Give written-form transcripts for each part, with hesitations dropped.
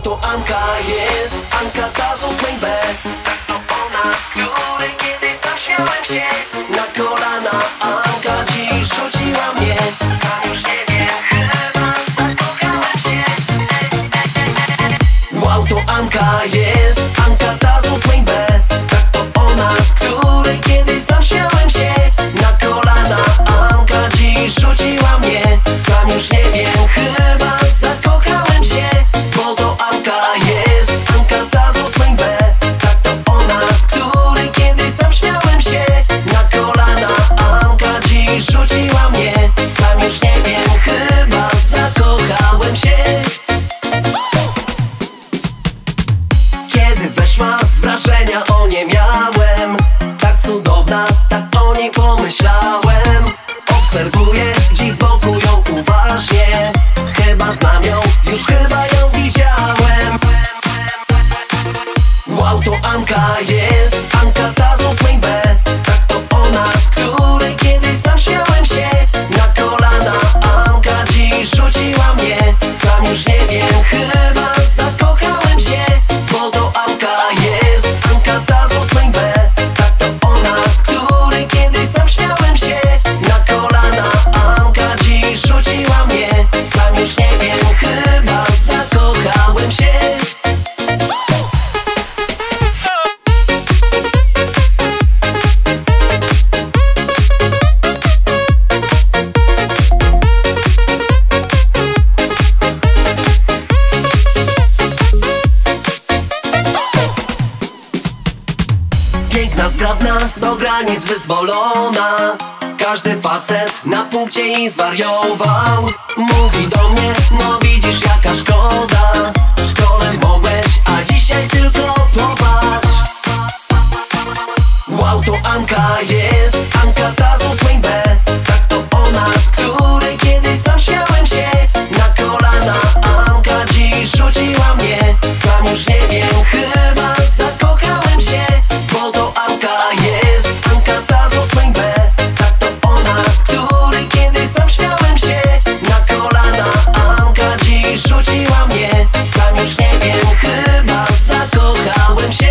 to Anka jest, Anka ta z 8B. Tak to ona, z której kiedyś sam śmiałem się. Na kolana Anka dziś rzuciła mnie. Sam już nie wiem, chyba zakochałem się. Wow, to Anka jest, Anka ta z 8B. Tak to ona, z której kiedyś sam śmiałem się. Na kolana Anka dziś rzuciła mnie. Sam już nie wiem, chyba zakochałem się. Bo to Anka jest, Anka ta z 8B. Tak to ona, z której kiedyś sam śmiałem się. Na kolana Anka dziś rzuciła mnie. Sam już nie wiem, chyba zakochałem się. Kiedy weszła, z wrażenia o niej miałem. Tak cudowna, tak o niej pomyślałem. Obserwuję dziś z boku ją uważnie. Chyba znam ją, już chyba ją widziałem. Wow, to Anka jest, Anka ta z 8B. Tak to ona, z której kiedyś sam śmiałem się. Na kolana Anka dziś rzuciła mnie. Sam już nie wiem, chyba zakochałem się. Bo to Anka jest, Anka ta z 8B. Tak to ona, z której kiedyś sam śmiałem się. Na kolana Anka dziś rzuciła mnie. Sam już nie wiem, chyba zakochałem się. Piękna, zgrabna, do granic wyzwolona. Każdy facet na punkcie jej zwariował. Mówi do mnie, no widzisz jaka szkoda. W szkole mogłeś, a dzisiaj tylko popatrz. Wow, to Anka jest, Anka ta z 8B. Tak to ona, z której kiedyś sam śmiałem się. Na kolana Anka dziś rzuciła mnie. Sam już nie wiem, chyba zakochałem się. Bo to Anka jest, Anka ta z 8B. Tak to ona, z której kiedyś sam śmiałem się. Na kolana Anka dziś rzuciła mnie. Sam już nie wiem, chyba zakochałem się.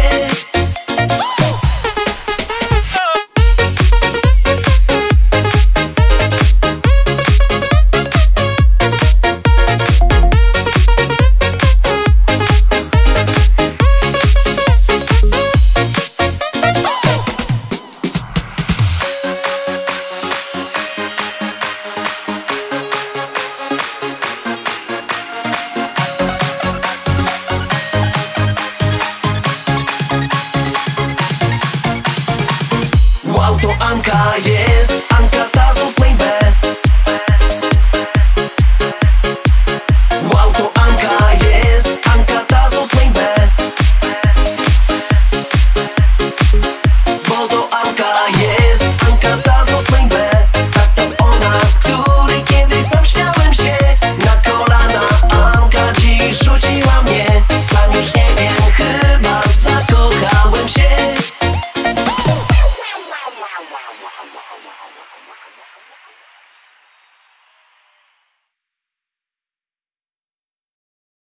Wow, to Anka jest.